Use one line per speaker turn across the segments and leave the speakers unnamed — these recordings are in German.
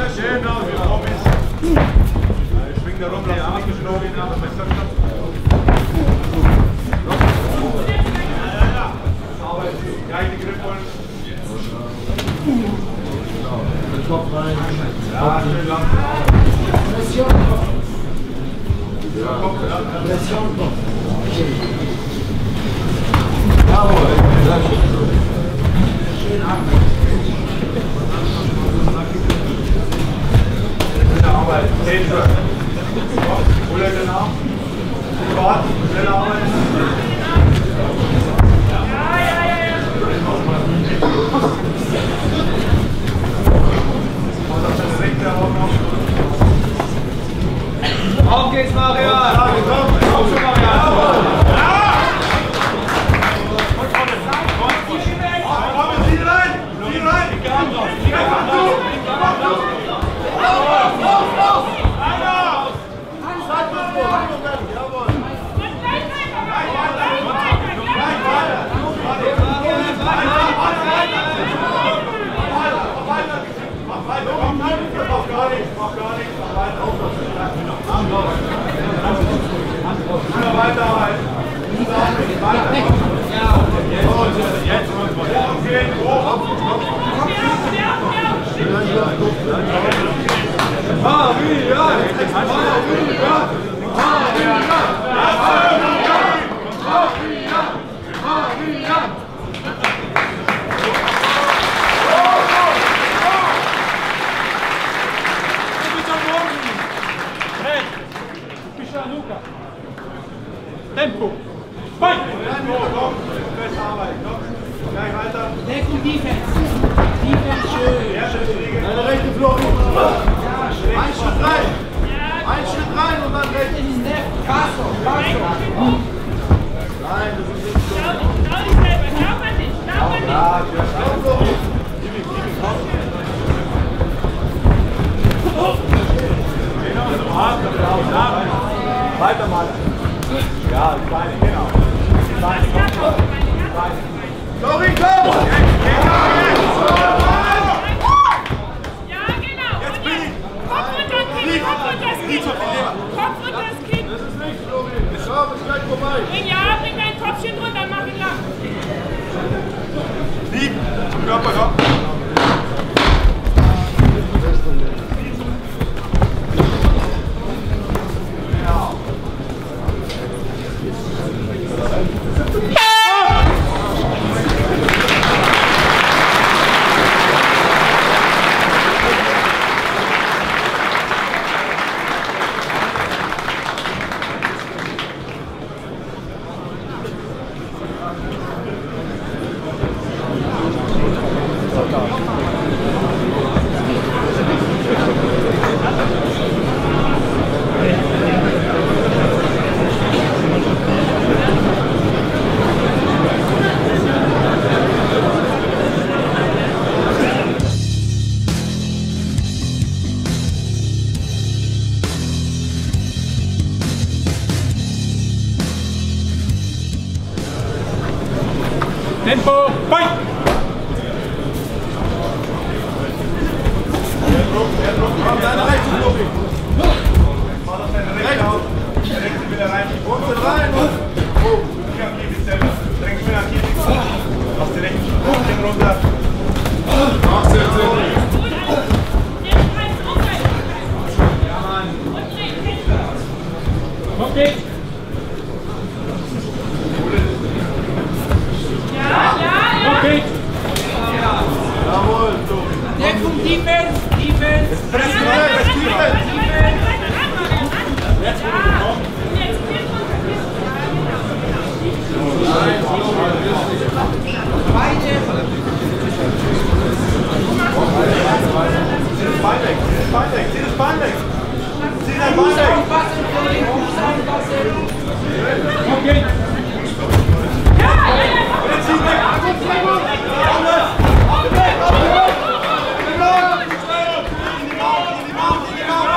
Genau, wir Profis. Schwingt da rum, lass Arme geschlagen, aber besser knapp. Gleiche Griff wollen.
Kopf rein.
Ja, schön lang.
Pression.
Ja, Kopf, ja.
Pression kommt. Jawohl. Schön atmen.
Schöne Arbeit. 10 Stück. Hol er den Arm. Warten. Schöne Arbeit.
Auf geht's, Marian!
Komm schon, Marian! Komm, zieh rein! Zieh rein! Weiterarbeiten. Jetzt. Okay, hoch.
Tempo! Fight!
Komm, beste Arbeit. Gleich weiter.
Deck und Defense. Defense schön.
Deine rechte Flori. Ein Schritt rein. Ein Schritt rein und dann rechts.
Caso.
Nein, das ist nicht so. Weiter mal. Ja, die Beine, genau. Die Beine, komm. Flori, komm!
Ja, genau. Und jetzt Kopf unter das Kinn, Kopf unter das Kinn. Kopf unter das Kinn.
Das ist nicht, Flori. Ich glaube, es ist gleich vorbei.
Bring dein Kopfchen runter, mach ihn lang.
Liegen. Körper, komm.
Tempo! Fight!
Komm, deine rechte Flori. Mach das deine rechte auf. Rechte wieder rein. Unten rein. Oh. Hier am Kiebitz selber. Drängst wieder am Kiebitz. Lass die rechten Flori runter. Mach's jetzt. Ja, Mann.
Okay! Okay!
Jawohl, Flori.
Deck und Defense. Defense.
Press die
Beide.
Zieh das Bein weg. Zieh das Bein weg. Zieh das Bein weg. Zieh dein Bein
Fuß
weg.
aufpassen, Flori. Fuß aufpassen.
Okay!
In die Mauer.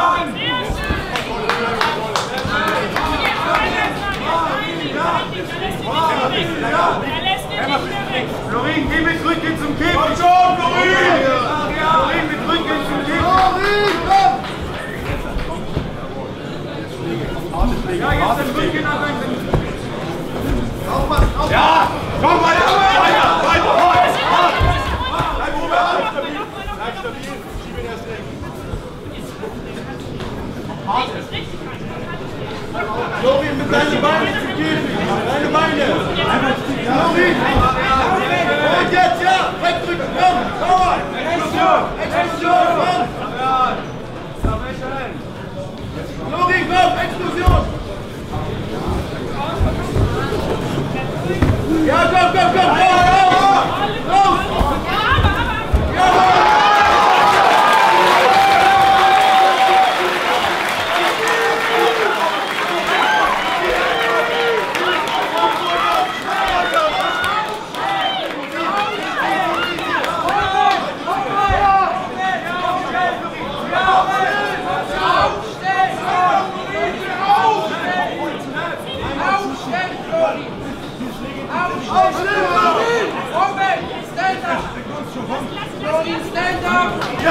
Robin, stand up!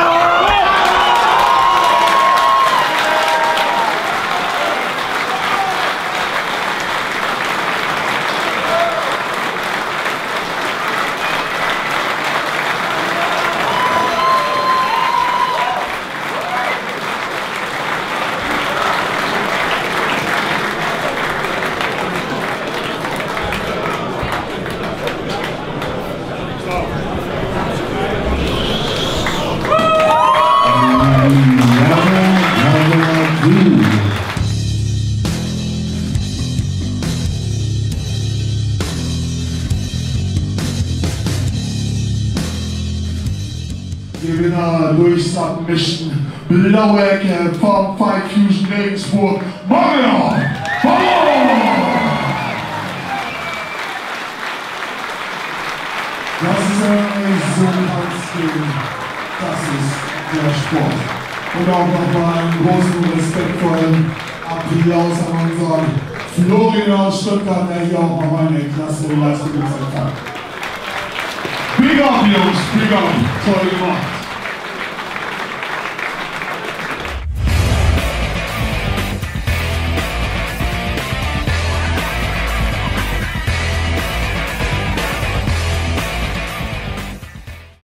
Gewinner durch Submission, blaue Ecke vom Fight Fusion Regensburg, Mario Bauer! Das ist so kann's gehen. Das ist der Sport. Und auch nochmal einen großen, respektvollen Applaus an unseren Florian aus Stuttgart, der hier auch nochmal eine klasse Leistung gezeigt hat. Big up, Jungs, big up. Toll gemacht.